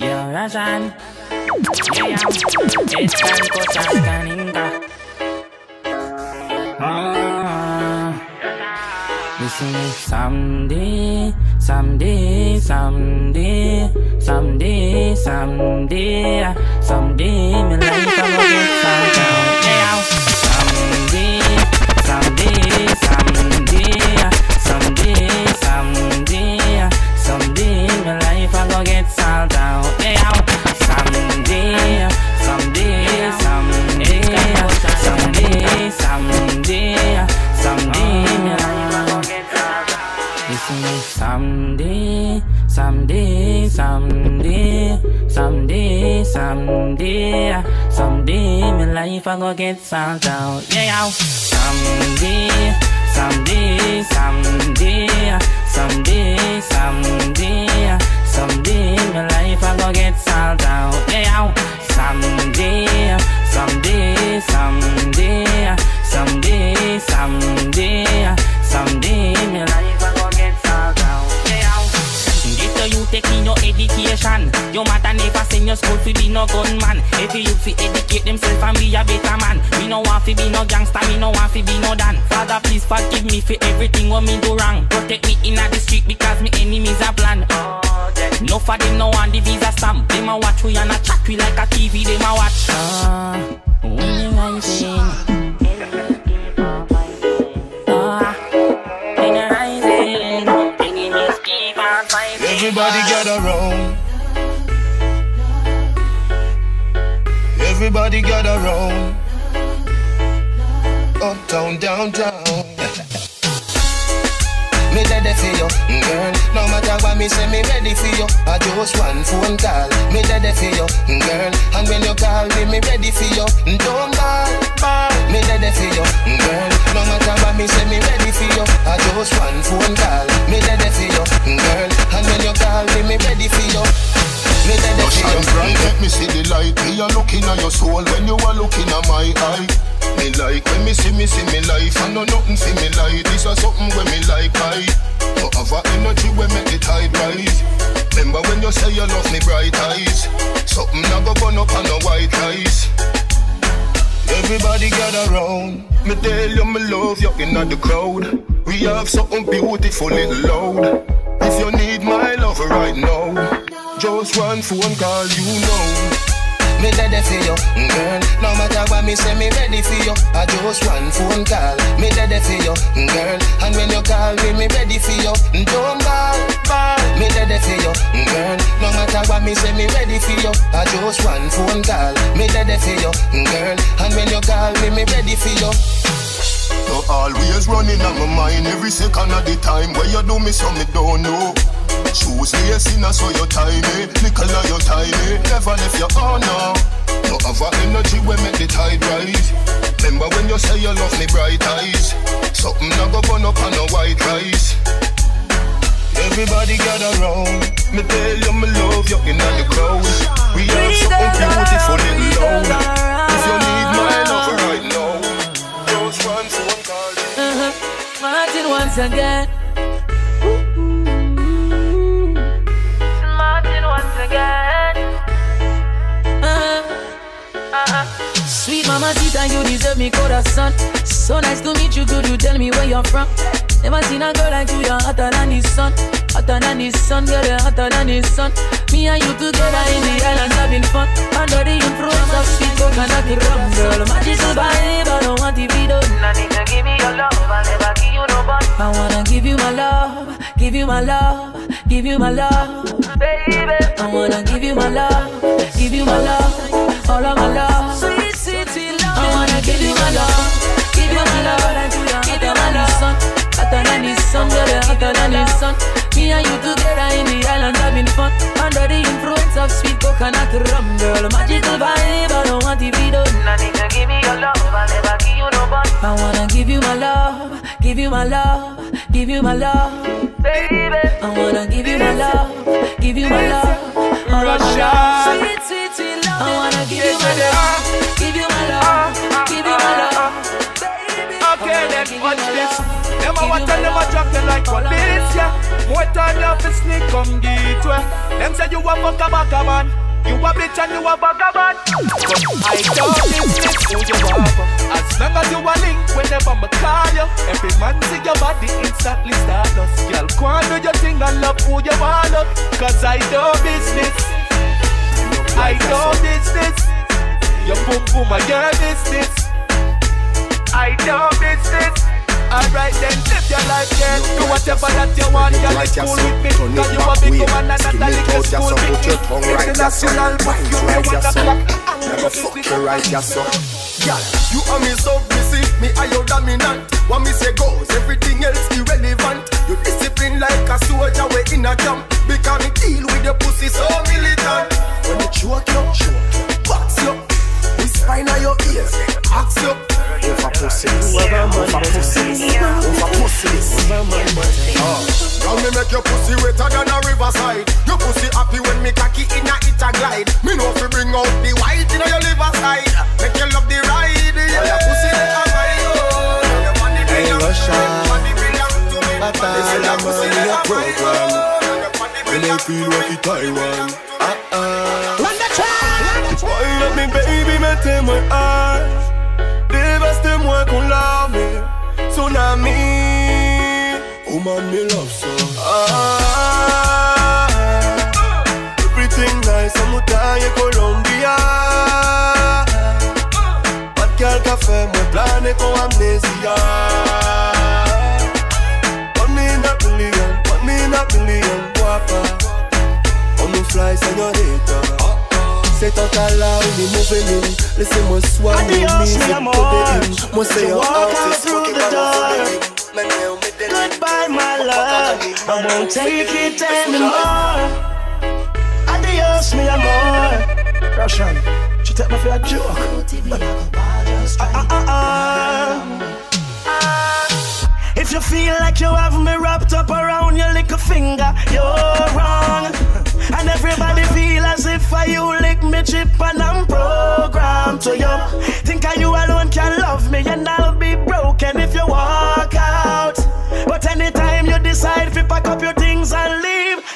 Yo, Rajan. Yeah, it's Franco Chaskaninga. Listen me someday, someday, someday, someday, someday, someday, my life I will get found out. Yeah, someday, someday, someday, someday, someday, someday, my life I will get found out. Yeah, someday, someday, someday, someday, someday, someday, my life I will get found out. Listen me someday, someday, someday, someday, someday, someday, my life I go get found out. Yeah, someday, someday, someday, someday, someday, someday, my life I go get found out. Yeah, someday, someday, someday, someday, someday, someday, my life I go get found out. Yeah, you taking your education. Your mother never send your school to be no gunman. If you fi educate themself and be a better man. Me no want fi be no gangster, me no want fi be no dan. Father, please forgive me for everything what me do wrong. Protect me inna the street because me enemies are plan. No for them no want the visa stamp. Them a watch we and a chat we like a TV. Them a watch. When you rising. Everybody gather round. Everybody gather round. Uptown, downtown. Me ready for you, girl. No matter what me say, me ready for you. I just one phone call. Me ready for you, girl. And when you call me, me ready for you. Don't ball. Me ready for you, girl. No matter what me say, me ready for you. I just one phone call. Me ready for you, girl. And when you call me, me ready for you. Me ready for you. Shine bright, let me see the light. Me a looking at your soul when you are looking at my eye. Me like when me see me life. I know nothing for me like. This is something when me like I. No have energy when make the tide rise. Remember when you say you love me bright eyes. Something never burn up on no white lies. Everybody gather round. Me tell you me love you in the crowd. We have something beautiful little loud. If you need my love right now, just one phone call, you know. Me ready for you, girl. No matter what me say, me ready for you. I just one phone call. Me ready for you, girl. And when you call me, me ready for you. Don't ball. Me ready for you, girl. No matter what me say, me ready for you. I just one phone call. Me ready for you, girl. And when you call me, me ready for you. So always running on my mind every second of the time. Where you do me so me don't know. Choose lacing so you tiny. Nickel on you tiny. Never left your own now. No have energy when make the tide rise. Remember when you say you love me bright eyes. Something not go burn up on no white rice. Everybody gather round. Me tell you me love you in the crowd. We have something beautiful little loud. If you need my love right now, just one phone call. Martin once again. Sweet mama Tita, you deserve me corazón. So nice to meet you, could you tell me where you're from? Never seen a girl like you, you're hotter than the sun. Hotter than the sun, girl, you're hotter than the sun. Me and you together in the islands having fun. Under the influence of sweet coconut rum. Girl, magical vibe, I don't want to be done. I need to give me your love, I'll never give you no bun. I wanna give you my love, give you my love, give you my love, baby. I wanna give you my love, give you my love, all of my love. Sweet, sweet, sweet love. I wanna give you my love, give you my love, give you my love. Hotter than the sun, girl, hotter than the sun. Me and you together in the island having fun. Under the influence of sweet coconut rum. Girl, magical vibe, I don't want to be done. I need to give me your love, I'll never give you no bun. I wanna give you my love, give you my love, give you my love, baby. I wanna give you my love, give you my love, all of my love. Sweet, sweet, sweet love. I wanna give you my love, give you my love, give you my love, baby. Okay, then watch this. Them a I tell them I drop you like police, yeah. More time you have to sneak come get way. Them say you a vagabond. You a bitch and you a vagabond. But I don't business who you are. As long as you a link whenever I call you. Every man see your body instantly start us. Girl, go and do your thing and love who you want. Cause I do business. I do business. Your boom boom I your business. I do business. Alright then, live your life, girl. Do whatever that you want, girl. It's cool with me. Cause you a big woman and not a little school with me. International book, you may want to clock. Never fuck you right, yes, so. Girl, you are me submissive, me are your dominant. What me say goes, everything else irrelevant. You discipline like a soldier, we in a camp. Because me deal with your pussy so militant. When you choke you, box you. Whisper in your ears, ask you. Over pussy, over pussy, over pussy. Now me make your pussy wetter than a riverside. Your pussy happy when me cocky in a it a glide. Me know if you bring out the white in your liver side. Make you love the ride, yeah. Your pussy they a ride, oh. Your body belong to me, body belong to me. Your pussy they a ride, oh. When I feel like it Taiwan. Why love me baby, mettez moi heart. Dévaste-moi qu'on l'armée, tsunami. Oh man, me love so. Everything nice, I'm taille Colombia. Pas de quelqu'un fait mon plan et qu'on amnésia. 1 million, guapa. On nous fly, señorita. C'est ton talent, ni mauvais mine. Laissez-moi soigner, moi c'est un artiste. Goodbye my love, I won't take it anymore. Adios mi amor. Russian, she take me for a joke. If you feel like you have me wrapped up around your little finger, you're wrong. And everybody feel as if you lick me chip and I'm programmed to you. Think you alone can love me and I'll be broken if you walk out. But anytime you decide to pack up your things and leave,